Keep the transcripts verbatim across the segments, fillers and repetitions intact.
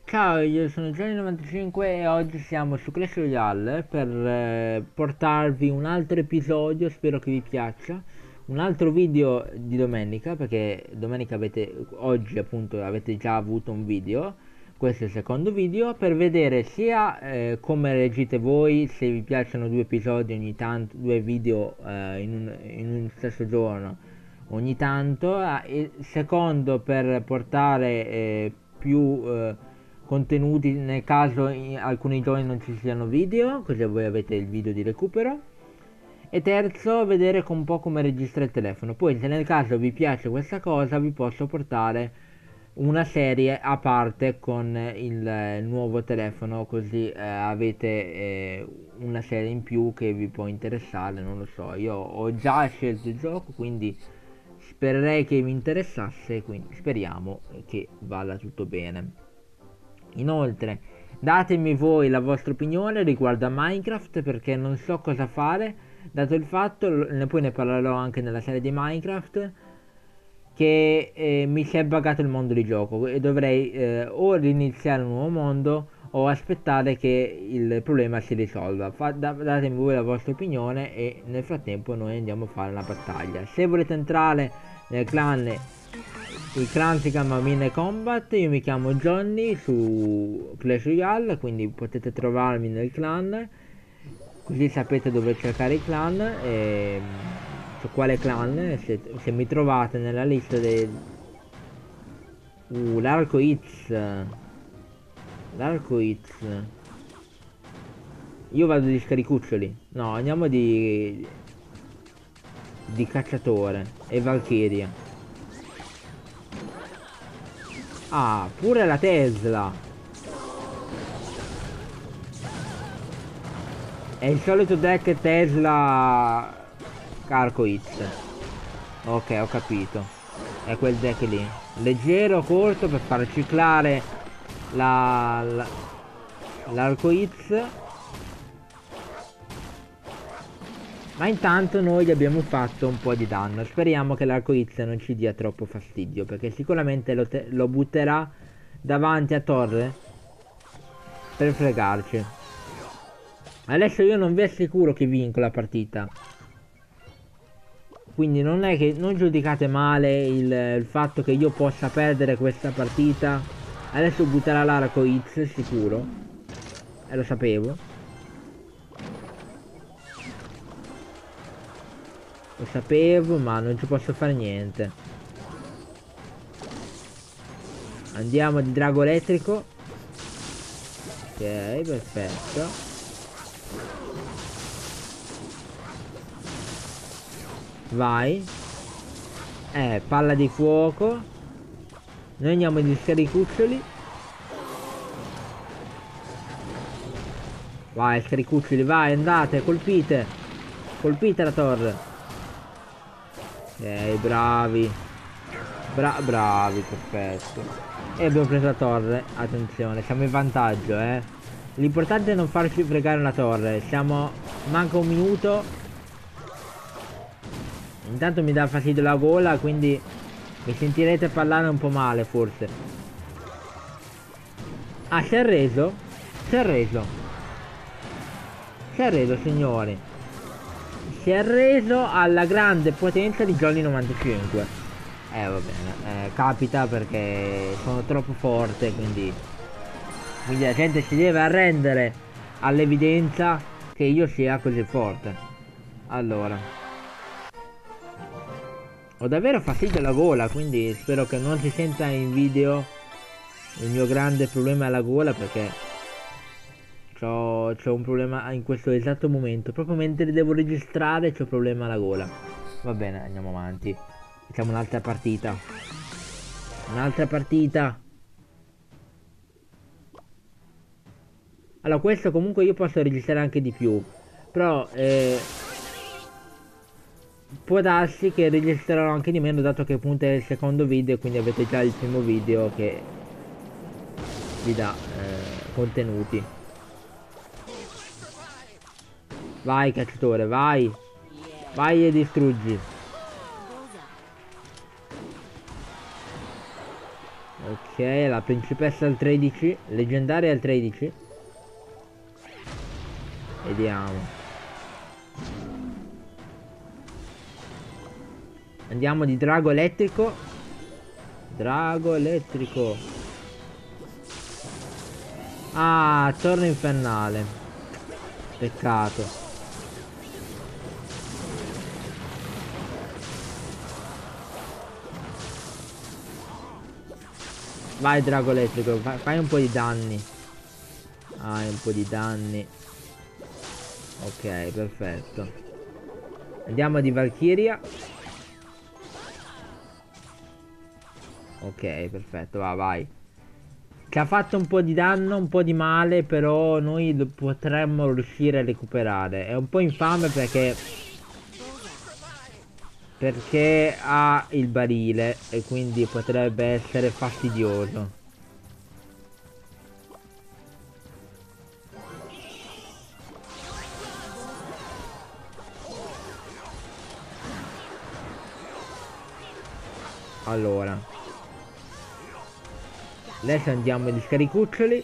Ciao, io sono Johnny novantacinque e oggi siamo su Clash Royale per eh, portarvi un altro episodio, spero che vi piaccia, un altro video di domenica, perché domenica avete, oggi appunto avete già avuto un video, questo è il secondo video, per vedere sia eh, come reagite voi, se vi piacciono due episodi ogni tanto, due video eh, in, un, in un stesso giorno ogni tanto, eh, e secondo per portare eh, più eh, contenuti nel caso in alcuni giorni non ci siano video, così voi avete il video di recupero. E terzo, vedere un po' come registra il telefono. Poi se nel caso vi piace questa cosa vi posso portare una serie a parte con il, eh, nuovo telefono, così eh, avete eh, una serie in più che vi può interessare, non lo so. Io ho già scelto il gioco, quindi spererei che vi interessasse, quindi speriamo che vada tutto bene. Inoltre, datemi voi la vostra opinione riguardo a Minecraft, perché non so cosa fare, dato il fatto, ne poi ne parlerò anche nella serie di Minecraft, che eh, mi si è buggato il mondo di gioco e dovrei eh, o riniziare un nuovo mondo o aspettare che il problema si risolva. Fa, da, datemi voi la vostra opinione e nel frattempo noi andiamo a fare una battaglia. Se volete entrare nel clan, il clan si chiama Mine Combat, io mi chiamo Johnny su Clash Royale, quindi potete trovarmi nel clan, così sapete dove cercare i clan e su quale clan, se, se mi trovate nella lista dei... Uh, l'arco Hits, l'arco Hits, io vado di scaricuccioli, no, andiamo di... di cacciatore e Valkyria. Ah, pure la Tesla. È il solito deck Tesla Arcoiz. Ok, ho capito. È quel deck lì. Leggero, corto per far ciclare la, la l'arcoiz. Ma intanto noi gli abbiamo fatto un po' di danno. Speriamo che l'arcoiz non ci dia troppo fastidio, perché sicuramente lo, lo butterà davanti a torre per fregarci. Adesso io non vi assicuro che vinco la partita, quindi non è che non giudicate male il, il fatto che io possa perdere questa partita. Adesso butterà l'arco X sicuro, e lo sapevo, lo sapevo, ma non ci posso fare niente. Andiamo di drago elettrico. Ok, perfetto. Vai. Eh, palla di fuoco. Noi andiamo di scaricuccioli. Vai, scaricuccioli, vai, andate, colpite. Colpite la torre. Ok, bravi. Bra bravi, perfetto. E abbiamo preso la torre. Attenzione, siamo in vantaggio, eh. L'importante è non farci fregare una torre. Siamo... manca un minuto. Intanto mi dà fastidio la gola, quindi mi sentirete parlare un po' male forse. Ah, si è reso? Si è reso. Si è reso, signori. Si è reso alla grande potenza di Johnny novantacinque. Eh, va bene. Eh, capita perché sono troppo forte, quindi... Quindi la gente si deve arrendere all'evidenza che io sia così forte. Allora... Ho davvero fastidio alla gola, quindi spero che non si senta in video il mio grande problema alla gola, perché c'ho, c'ho un problema in questo esatto momento. Proprio mentre devo registrare c'ho problema alla gola. Va bene, andiamo avanti. Facciamo un'altra partita. Un'altra partita. Allora, questo comunque io posso registrare anche di più. Però, eh... può darsi che registrerò anche di meno, dato che appunto è il secondo video, quindi avete già il primo video che vi dà eh, contenuti. Vai cacciatore, vai. Vai e distruggi. Ok. Ok, la principessa al tredici, leggendaria al tredici. Vediamo. Andiamo di drago elettrico. Drago elettrico. Ah, torno infernale. Peccato. Vai drago elettrico, fai, fai un po' di danni. Ah, un po' di danni. Ok, perfetto. Andiamo di Valkyria. Ok, perfetto, va, vai. Ci ha fatto un po' di danno, un po' di male, però noi lo potremmo riuscire a recuperare. È un po' infame perché perché ha il barile e quindi potrebbe essere fastidioso. Allora, adesso andiamo agli scaricuccioli.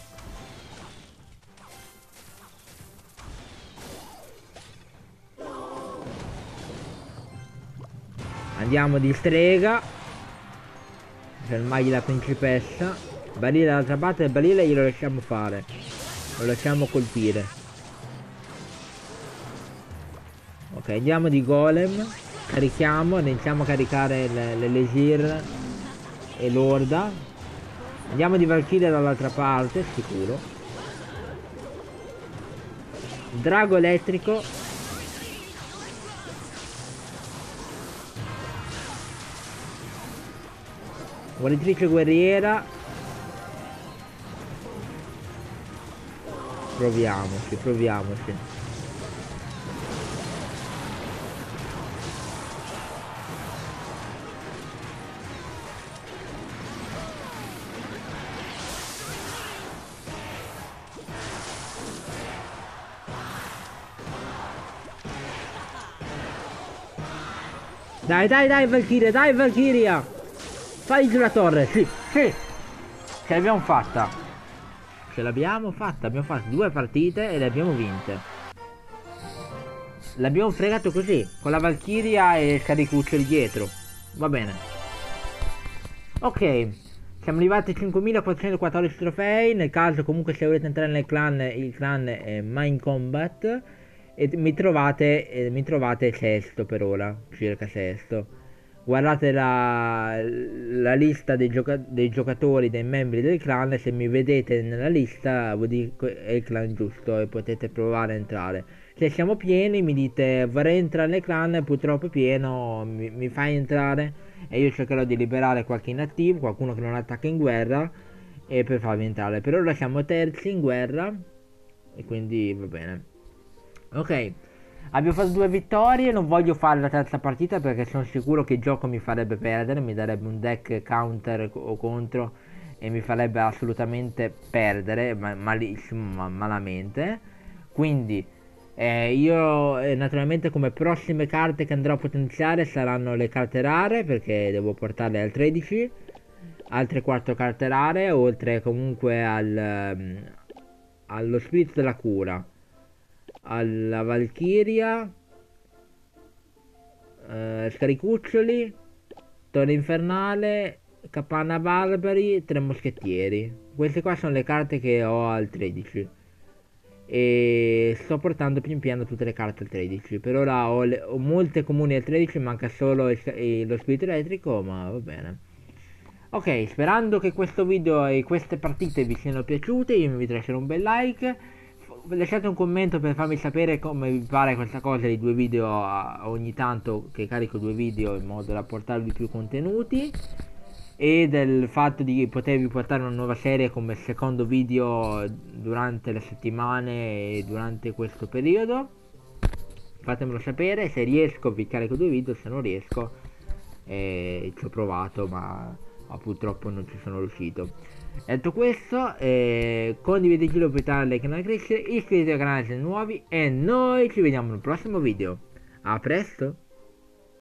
Andiamo di strega. Fermagli la principessa. Barile dall'altra parte, il barile glielo lasciamo fare. Lo lasciamo colpire. Ok, andiamo di golem. Carichiamo, iniziamo a caricare l'elisir e l'orda. Andiamo di Valkyria dall'altra parte, sicuro. Drago elettrico. Guaritrice guerriera. Proviamoci, proviamoci. Dai, dai, dai, Valkyria, dai, Valkyria! Fai giù la torre, sì, sì! Ce l'abbiamo fatta! Ce l'abbiamo fatta, abbiamo fatto due partite e le abbiamo vinte. L'abbiamo fregato così, con la Valkyria e scaricuccioli dietro. Va bene. Ok, siamo arrivati a cinquemilaquattrocentoquattordici trofei. Nel caso comunque se volete entrare nel clan, il clan è Mind Combat. E mi trovate, eh, mi trovate sesto per ora, circa sesto. Guardate la, la lista dei, gioca dei giocatori, dei membri del clan, e se mi vedete nella lista vuol dire che è il clan giusto e potete provare a entrare. Se siamo pieni mi dite vorrei entrare nel clan, purtroppo è pieno, mi, mi fai entrare e io cercherò di liberare qualche inattivo, qualcuno che non attacca in guerra, e per farvi entrare. Per ora siamo terzi in guerra e quindi va bene. Ok, abbiamo fatto due vittorie, non voglio fare la terza partita perché sono sicuro che il gioco mi farebbe perdere, mi darebbe un deck counter o contro e mi farebbe assolutamente perdere, ma malissimo, ma malamente. Quindi eh, io eh, naturalmente come prossime carte che andrò a potenziare saranno le carte rare, perché devo portarle al tredici, altre quattro carte rare, oltre comunque al, um, allo spirito della cura, alla Valkyria, eh, Scaricuccioli, Torre Infernale, Capanna Barbari, Tre Moschettieri. Queste qua sono le carte che ho al tredici. E sto portando pian piano tutte le carte al tredici. Per ora ho, le, ho molte comuni al tredici, manca solo il, il, lo spirito elettrico, ma va bene. Ok, sperando che questo video e queste partite vi siano piaciute, io vi invito a lasciare un bel like. Lasciate un commento per farmi sapere come vi pare questa cosa di due video a, ogni tanto, che carico due video in modo da portarvi più contenuti, e del fatto di potervi portare una nuova serie come secondo video durante le settimane e durante questo periodo. Fatemelo sapere, se riesco vi carico due video, se non riesco eh, ci ho provato ma, ma purtroppo non ci sono riuscito. Detto questo, eh, condividetelo per aiutare il canale a crescere, iscrivetevi al canale se siete nuovi e noi ci vediamo nel prossimo video. A presto!